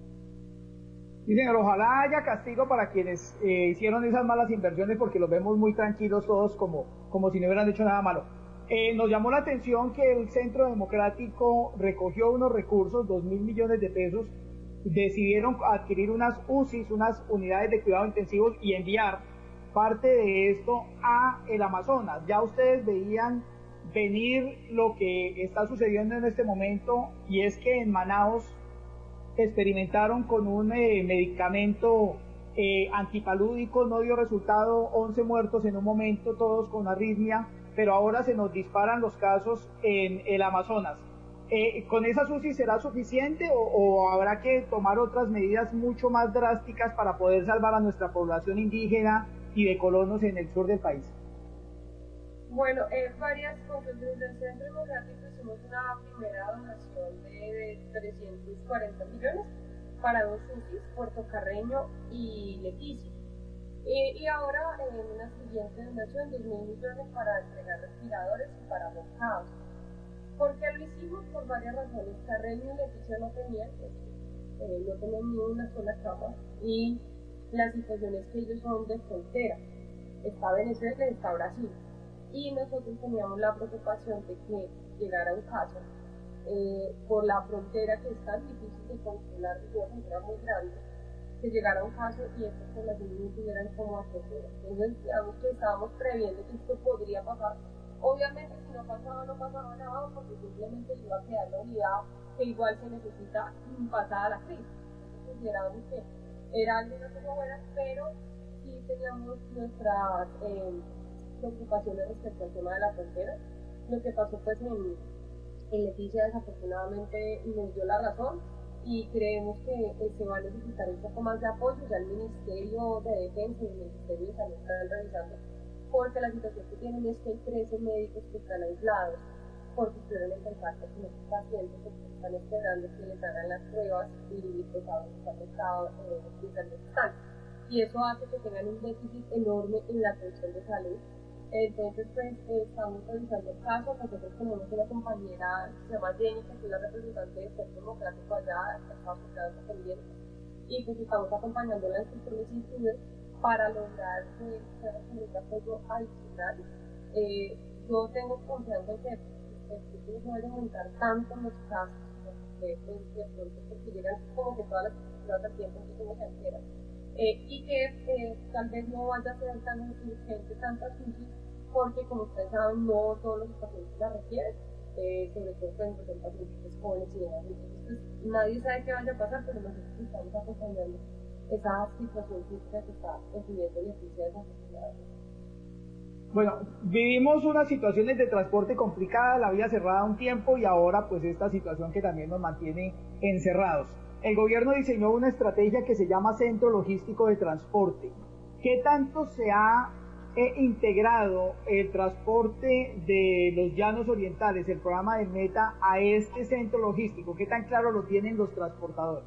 Sí, señor, ojalá haya castigo para quienes eh, hicieron esas malas inversiones, porque los vemos muy tranquilos todos como, como si no hubieran hecho nada malo. Eh, nos llamó la atención que el Centro Democrático recogió unos recursos, dos mil millones de pesos, decidieron adquirir unas U C Is, unas unidades de cuidado intensivos, y enviar parte de esto a el Amazonas. Ya ustedes veían venir lo que está sucediendo en este momento, y es que en Manaos experimentaron con un eh, medicamento eh, antipalúdico, no dio resultado, once muertos en un momento, todos con arritmia, pero ahora se nos disparan los casos en el Amazonas. Eh, ¿Con esa U C I será suficiente o, o habrá que tomar otras medidas mucho más drásticas para poder salvar a nuestra población indígena y de colonos en el sur del país? Bueno, eh, varias cosas. Desde el Centro Democrático hicimos una primera donación de, de trescientos cuarenta millones para dos U C Is, Puerto Carreño y Leticia. Eh, y ahora en eh, una siguiente donación, dos mil millones para entregar respiradores y para mercados. ¿Por qué lo hicimos? Por varias razones. Carreño y Leticia no tenían, eh, no tenían ni una sola cama, y la situación es que ellos son de frontera. Está Venezuela y está Brasil. Y nosotros teníamos la preocupación de que llegara un caso eh, por la frontera, que es tan difícil de controlar, es una frontera muy grande, que llegara un caso y estas poblaciones no tuvieran cómo atender. Entonces, digamos que estábamos previendo que esto podría pasar. Obviamente, si no pasaba, no pasaba nada, porque simplemente iba a quedar la unidad que igual se necesita pasada la crisis. considerábamos que era alguna cosa buena, pero sí teníamos nuestras eh, preocupaciones respecto al tema de la frontera. Lo que pasó pues en, en Leticia desafortunadamente nos dio la razón y creemos que eh, se va a necesitar un poco más de apoyo. Ya el Ministerio de Defensa y el Ministerio de Salud están revisando, porque la situación que tienen es que hay trece médicos que están aislados porque estuvieron en contacto con estos pacientes, porque están esperando que les hagan las pruebas y pues ahora están en estado eh, de salud están. Y eso hace que tengan un déficit enorme en la atención de salud. Entonces, pues, eh, estamos revisando el caso. Nosotros tenemos una compañera que se llama Jenny, que es la representante del Centro Democrático allá, que está buscando pendiente, y pues estamos acompañando las solicitudes para lograr que se haga un apoyo adicional. Eh, yo tengo confianza en que no se vaya a aumentar tanto los casos, porque pues, de pronto porque llegan como que todas las personas al tiempo que como se enteran. Eh, y que eh, tal vez no vaya a ser tan urgente tantas crisis, porque como ustedes saben, no todos los pacientes la requieren, eh, sobre todo cuando son pacientes jóvenes y demás. Entonces, pues, nadie sabe qué vaya a pasar, pero nosotros estamos acompañando esa situación crítica que está ocurriendo y así sea desafortunadamente. Bueno, vivimos unas situaciones de transporte complicadas, la vía cerrada un tiempo y ahora pues esta situación que también nos mantiene encerrados. El gobierno diseñó una estrategia que se llama Centro Logístico de Transporte. ¿Qué tanto se ha eh, integrado el transporte de los Llanos Orientales, el programa de Meta, a este centro logístico? ¿Qué tan claro lo tienen los transportadores?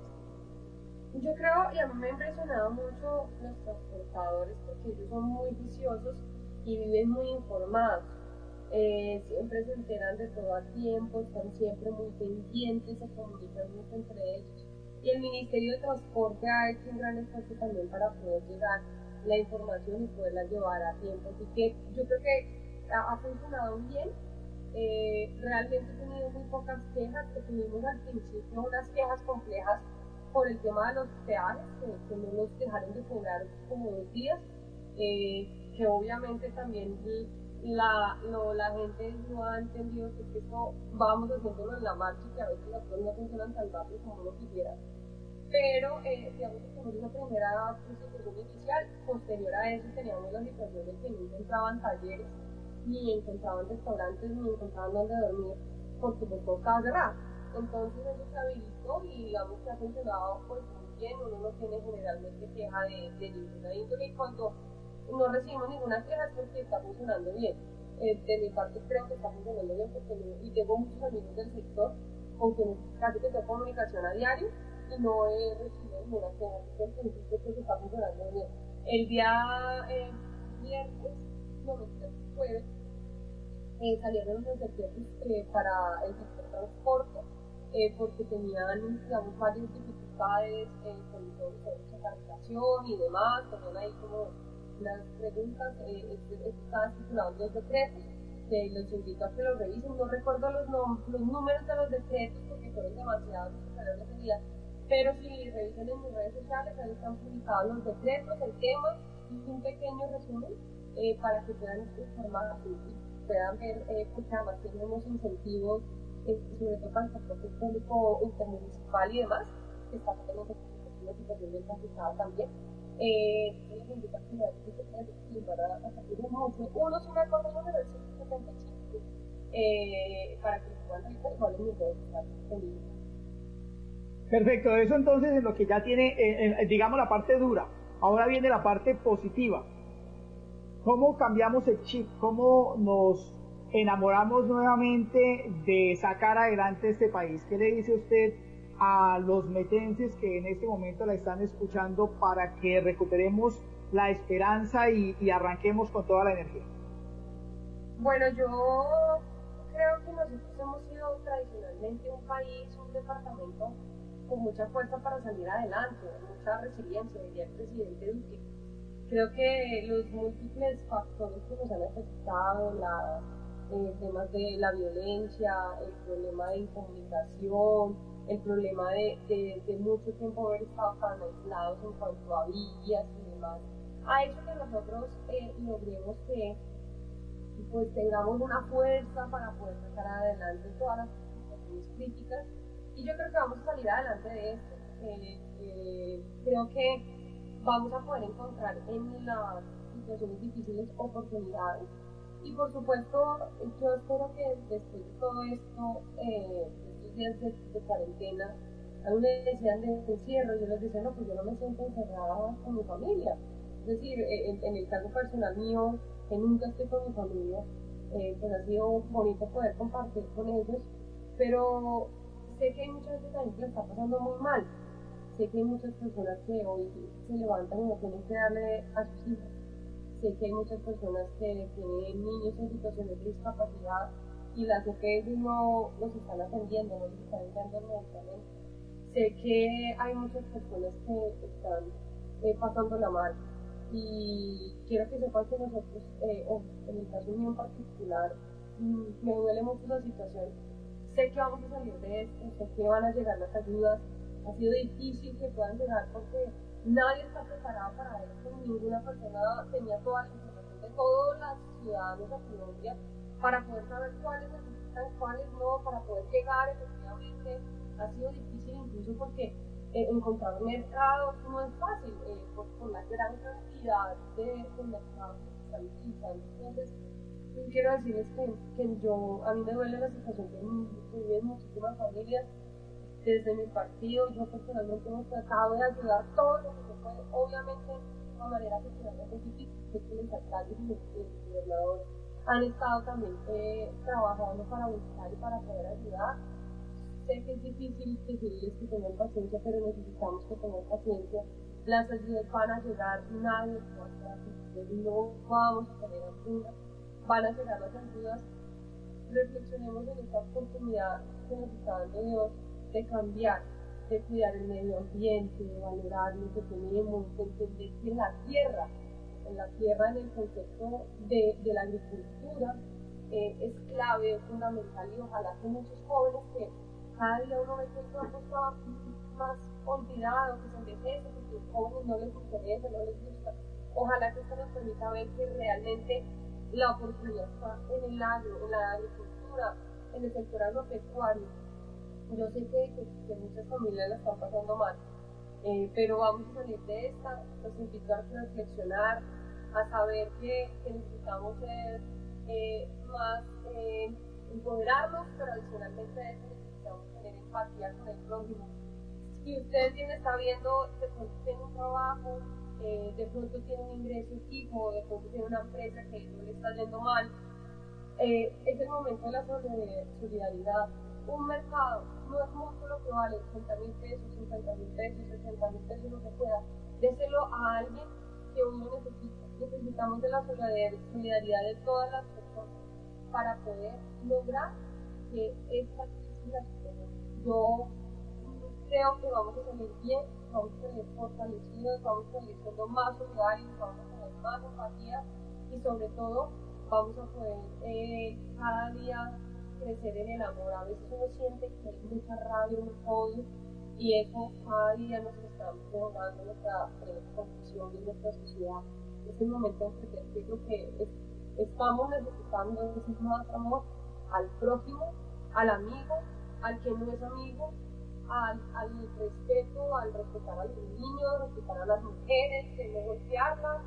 Yo creo, y a mí me ha impresionado mucho los transportadores, porque ellos son muy viciosos y viven muy informados. Eh, siempre se enteran de todo a tiempo, están siempre muy pendientes, se comunican mucho entre ellos. Y el Ministerio de Transporte ha hecho un gran esfuerzo también para poder llegar la información y poderla llevar a tiempo. Así que yo creo que ha, ha funcionado bien. Eh, realmente he tenido muy pocas quejas, que tuvimos al principio unas quejas complejas por el tema de los peajes, que, que no nos dejaron de cobrar como dos días, eh, que obviamente también la, lo, la gente no ha entendido que esto vamos haciéndolo en la marcha y que a veces las cosas no funcionan tan rápido como uno quisiera. Pero, eh, digamos que tuvimos una primera situación inicial. Posterior a eso teníamos la situación de que no encontraban talleres, ni encontraban restaurantes, ni encontraban donde dormir, porque pues todo estaba cerrado. Entonces eso se habilitó y digamos que ha funcionado pues muy bien. Uno no tiene generalmente queja de, de ninguna índole, y cuando no recibimos ninguna queja es porque está funcionando bien. Eh, de mi parte creo que está funcionando bien, porque no, y tengo muchos amigos del sector con quienes casi que tengo comunicación a diario y no he recibido ninguna queja. Entonces creo que está funcionando bien. El día eh, viernes, no me sé, jueves, eh, salieron los decretos eh, para el sector transporte, eh, porque tenían, digamos, varias dificultades eh, con todo de cartación y demás, tenían ahí como las preguntas, eh, está estipulado en los decretos, que los invito a que los revisen. No recuerdo los, nom los números de los decretos porque fueron demasiados los que salieron ese día, pero si revisan en mis redes sociales, ahí están publicados los decretos, el tema y un pequeño resumen eh, para que puedan informar y puedan ver, eh, porque además tenemos incentivos, eh, sobre todo para el transporte público intermunicipal y demás, que está teniendo una situación bien complicada también. Eh, les invito a que vean que se para a partir de mucho. Uno es una cosa sobre el ciento setenta y cinco, eh, para que lo puedan revisar, igual en mis redes sociales. Perfecto, eso entonces es lo que ya tiene, eh, eh, digamos, la parte dura. Ahora viene la parte positiva. ¿Cómo cambiamos el chip? ¿Cómo nos enamoramos nuevamente de sacar adelante este país? ¿Qué le dice usted a los metenses que en este momento la están escuchando para que recuperemos la esperanza y, y arranquemos con toda la energía? Bueno, yo creo que nosotros hemos sido tradicionalmente un país, un departamento con mucha fuerza para salir adelante, mucha resiliencia, diría el presidente Duque. Creo que los múltiples factores que nos han afectado, la, eh, temas de la violencia, el problema de incomunicación, el problema de, de, de mucho tiempo haber estado tan aislados en cuanto a vías y demás, ha hecho que nosotros eh, logremos que pues tengamos una fuerza para poder sacar adelante todas las situaciones críticas, y yo creo que vamos a salir adelante de esto. Eh, eh, creo que vamos a poder encontrar en las situaciones difíciles oportunidades. Y por supuesto, yo espero que después de todo esto, eh, estos días de, de cuarentena, a mí me decían de encierro, yo les decía, no, pues yo no me siento encerrada con mi familia. Es decir, en, en el caso personal mío, que nunca estoy con mi familia, eh, pues ha sido bonito poder compartir con ellos, pero sé que hay mucha gente también que lo está pasando muy mal. Sé que hay muchas personas que hoy se levantan y no tienen que darle a sus hijos. Sé que hay muchas personas que tienen niños en situaciones de discapacidad y las E P S no los están atendiendo, no les están enviando el medicamento. Sé que hay muchas personas que están eh, pasando la mal y quiero que sepan que nosotros, eh, o en el caso mío en particular, mmm, me duele mucho la situación. Sé que vamos a salir de esto, sé que van a llegar las ayudas. Ha sido difícil que puedan llegar porque nadie está preparado para esto, ninguna persona tenía toda la información de todos los ciudadanos de Colombia para poder saber cuáles necesitan, cuáles no, para poder llegar efectivamente. Ha sido difícil incluso porque eh, encontrar mercados no es fácil, eh, por, por la gran cantidad de, de mercados que se están utilizando. Entonces, quiero decirles que, que yo, a mí me duele la situación que, que viven muchísimas familias. Desde mi partido, yo personalmente hemos tratado de ayudar todo lo que se puede, obviamente de una manera que finalmente es difícil, sé que los alcaldes y los gobernadores han estado también eh, trabajando para buscar y para poder ayudar. Sé que es difícil decirles que tengan paciencia, pero necesitamos que tengan paciencia. Las ayudas van a llegar, nadie va a estar así, no vamos a tener hambruna, van a llegar las ayudas. Reflexionemos en esta oportunidad que nos está dando Dios de cambiar, de cuidar el medio ambiente, de valorar lo que tenemos, de entender que en la tierra, en la tierra en el concepto de, de la agricultura, eh, es clave, es fundamental y ojalá que muchos jóvenes que cada día uno ve que el campo está más olvidado, que se envejece, porque los jóvenes no les interesa, no les gusta, ojalá que esto nos permita ver que realmente la oportunidad está en el agro, en la agricultura, en el sector agropecuario. Yo sé que, que, que muchas familias la están pasando mal, eh, pero vamos a salir de esta. Los invito a reflexionar, a saber que, que necesitamos ser eh, más, eh, empoderarnos, pero adicionalmente a eso necesitamos tener empatía con el prójimo. Si usted bien está viendo, de pronto tiene un trabajo, eh, de pronto tiene un ingreso fijo, de pronto tiene una empresa que no le está yendo mal, eh, es el momento de la solidaridad. Un mercado no es mucho lo que vale, ochenta mil pesos, cincuenta mil pesos, sesenta mil pesos, lo que pueda. Déselo a alguien que uno necesita. Necesitamos de la solidaridad de todas las personas para poder lograr que esta crisis la superemos. Yo creo que vamos a salir bien, vamos a salir fortalecidos, vamos a salir siendo más solidarios, vamos a tener más empatía y sobre todo vamos a poder eh, cada día crecer en el amor. A veces uno siente que hay mucha rabia, mucho odio y eso cada día nos está mejorando nuestra eh, confusión y nuestra sociedad. Es el momento en que yo creo que es, estamos necesitando ese más amor al prójimo, al amigo, al que no es amigo, al, al respeto, al respetar a los niños, respetar a las mujeres, de no golpearlas,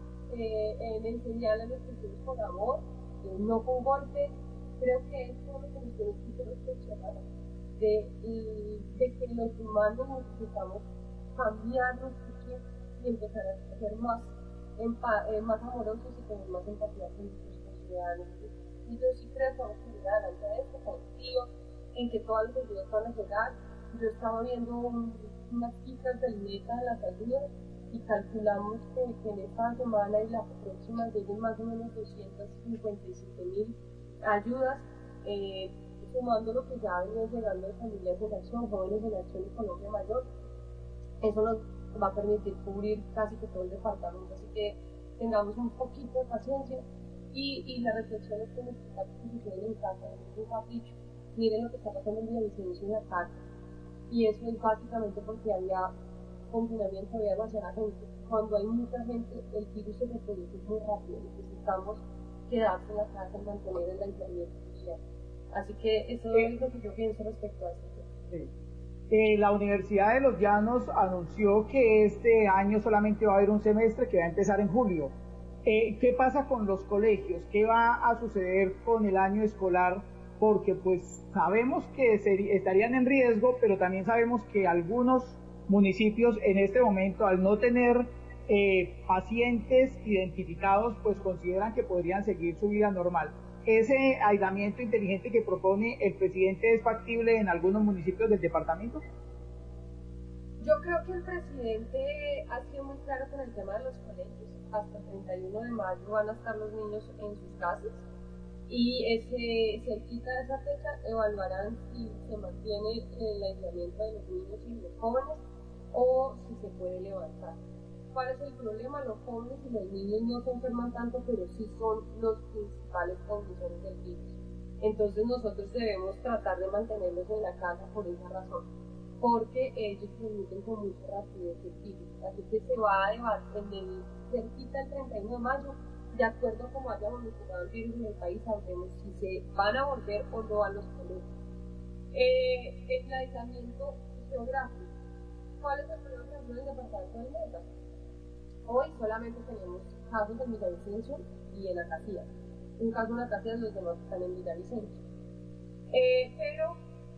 eh, en enseñarles a nuestros hijos con amor, eh, no con golpes. Creo que es todo lo que nos tenemos que reflexionar de, de que los humanos necesitamos cambiar nuestro chip y empezar a ser más, empa, eh, más amorosos y tener más empatía con nuestros ciudadanos. Y yo sí creo que vamos a llegar adelante a esto, confío en que todas las ayudas van a llegar. Yo estaba viendo un, unas cifras del meta de las ayudas y calculamos que, que en esta semana y la próxima lleguen más o menos doscientos cincuenta y siete mil ayudas, eh, sumando lo que ya venía llegando de familias en acción, jóvenes en acción y Colombia Mayor. Eso nos va a permitir cubrir casi que todo el departamento, así que tengamos un poquito de paciencia y, y la reflexión es que necesitamos que se queden en casa, no es un capricho. Miren lo que está pasando en Villavicencio en la tarde, y eso es básicamente porque había confinamiento, había demasiada gente. Cuando hay mucha gente, el virus se reproduce muy rápido. Necesitamos quedarse en la casa y mantener el aislamiento social. Así que eso sí. Es lo que yo pienso respecto a esto. Sí. Eh, la Universidad de los Llanos anunció que este año solamente va a haber un semestre que va a empezar en julio. Eh, ¿Qué pasa con los colegios? ¿Qué va a suceder con el año escolar? Porque pues sabemos que estarían en riesgo, pero también sabemos que algunos municipios en este momento, al no tener eh, pacientes identificados, pues consideran que podrían seguir su vida normal. ¿Ese aislamiento inteligente que propone el presidente es factible en algunos municipios del departamento? Yo creo que el presidente ha sido muy claro con el tema de los colegios. Hasta el treinta y uno de mayo van a estar los niños en sus casas y ese, cerquita de esa fecha evaluarán si se mantiene el aislamiento de los niños y los jóvenes o si se puede levantar. ¿Cuál es el problema? Los jóvenes y los niños no se enferman tanto, pero sí son los principales transmisores del virus. Entonces nosotros debemos tratar de mantenerlos en la casa por esa razón, porque ellos transmiten con mucha rapidez el virus. Así que se va a debatir en el cerquita el treinta y uno de mayo, de acuerdo a cómo haya evolucionado el virus en el país, sabremos si se van a volver o no a los colegios. Eh, el aislamiento geográfico. ¿Cuál es el problema en el departamento del Meta? Hoy solamente tenemos casos en Villavicencio y en Acacias. Un caso en Acacias, los demás están en Villavicencio. Eh, pero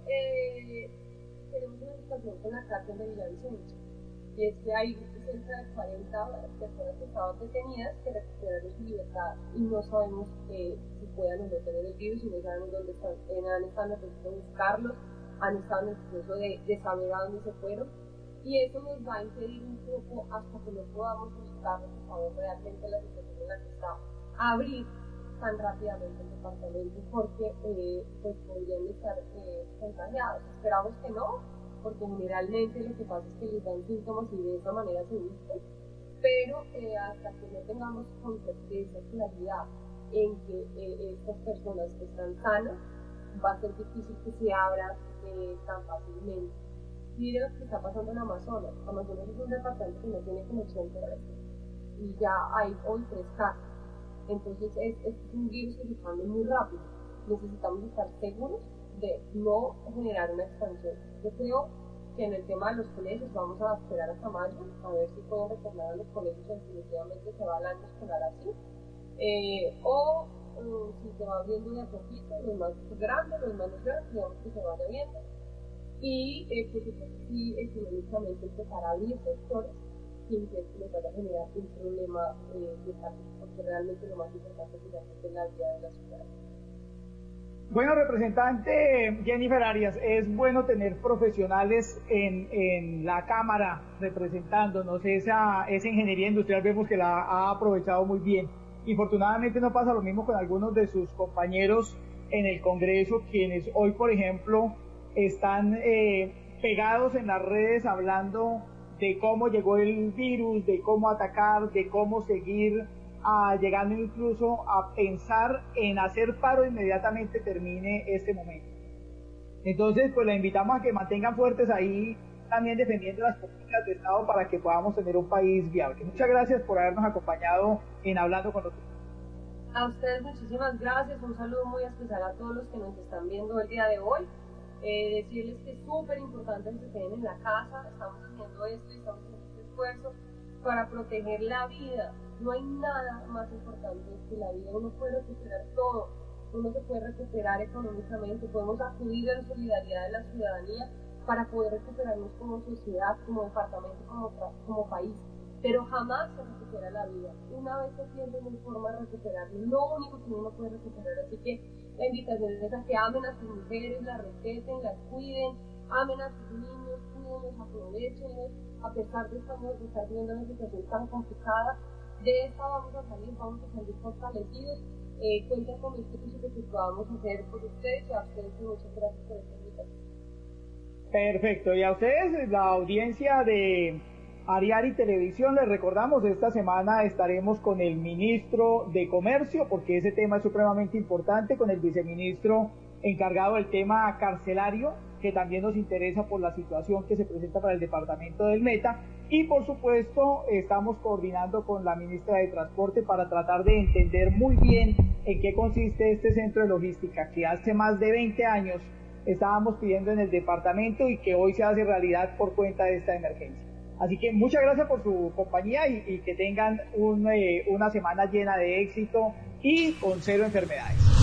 eh, tenemos una situación con la cárcel de Villavicencio, y es que hay cerca de cuarenta personas que estaban detenidas que recuperaron su libertad y no sabemos eh, si puedan o no tener el virus, y no sabemos dónde están. Eh, han estado en el proceso de buscarlos, han estado en el proceso de, de saber a dónde se fueron, y eso nos va a impedir un poco hasta que no podamos buscarlos y saber realmente la situación en la que está, abrir tan rápidamente el departamento, porque eh, pues podrían estar eh, contagiados. Esperamos que no, porque generalmente lo que pasa es que les dan síntomas y de esa manera se buscan, pero eh, hasta que no tengamos con certeza, claridad en que eh, estas personas están sanas, va a ser difícil que se abran eh, tan fácilmente. Mire lo que está pasando en Amazonas. Amazonas es un departamento que no tiene conexión terrestre y ya hay hoy tres casos. Entonces es, es un virus que se expande muy rápido. Necesitamos estar seguros de no generar una expansión. Yo creo que en el tema de los colegios vamos a esperar hasta mayo a ver si pueden retornar a los colegios, definitivamente se va el año escolar así, eh, o um, si se va viendo de a poquito, los más grandes, los menos grandes, digamos que se vaya viendo, y eh, pues sí, económicamente empezar a abrir sectores sin que les vaya a generar un problema eh, de salud, porque realmente lo más importante es la vida de la ciudadanía. Bueno, representante Jennifer Arias, es bueno tener profesionales en, en la Cámara representándonos. Esa, esa ingeniería industrial vemos que la ha aprovechado muy bien. Infortunadamente no pasa lo mismo con algunos de sus compañeros en el Congreso, quienes hoy, por ejemplo, están eh, pegados en las redes hablando de cómo llegó el virus, de cómo atacar, de cómo seguir a, llegando incluso a pensar en hacer paro inmediatamente termine este momento. Entonces, pues la invitamos a que mantengan fuertes ahí, también defendiendo las políticas de Estado para que podamos tener un país viable. Muchas gracias por habernos acompañado en Hablando con nosotros. A ustedes muchísimas gracias, un saludo muy especial a todos los que nos están viendo el día de hoy. Eh, decirles que es súper importante que se queden en la casa, estamos haciendo esto y estamos haciendo este esfuerzo para proteger la vida. No hay nada más importante que la vida. Uno puede recuperar todo, uno se puede recuperar económicamente, podemos acudir a la solidaridad de la ciudadanía para poder recuperarnos como sociedad, como departamento, como, como país, pero jamás se recupera la vida. Una vez se pierde, no hay forma de recuperarlo, lo único que uno puede recuperar. Así que la invitación es a que amen a sus mujeres, las respeten, las cuiden, amen a sus niños, cuídenlos, aprovechenlos, a pesar de, estamos, de estar viviendo una situación tan complicada. De esta vamos a salir, vamos a salir fortalecidos. Eh, cuenten con el servicio que podamos hacer por ustedes, y a ustedes muchas gracias por esta invitación. Perfecto, y a ustedes, la audiencia de Ariari Televisión, les recordamos, esta semana estaremos con el ministro de Comercio, porque ese tema es supremamente importante, con el viceministro encargado del tema carcelario, que también nos interesa por la situación que se presenta para el departamento del Meta, y por supuesto estamos coordinando con la ministra de Transporte para tratar de entender muy bien en qué consiste este centro de logística que hace más de veinte años estábamos pidiendo en el departamento y que hoy se hace realidad por cuenta de esta emergencia. Así que muchas gracias por su compañía y, y que tengan un, eh, una semana llena de éxito y con cero enfermedades.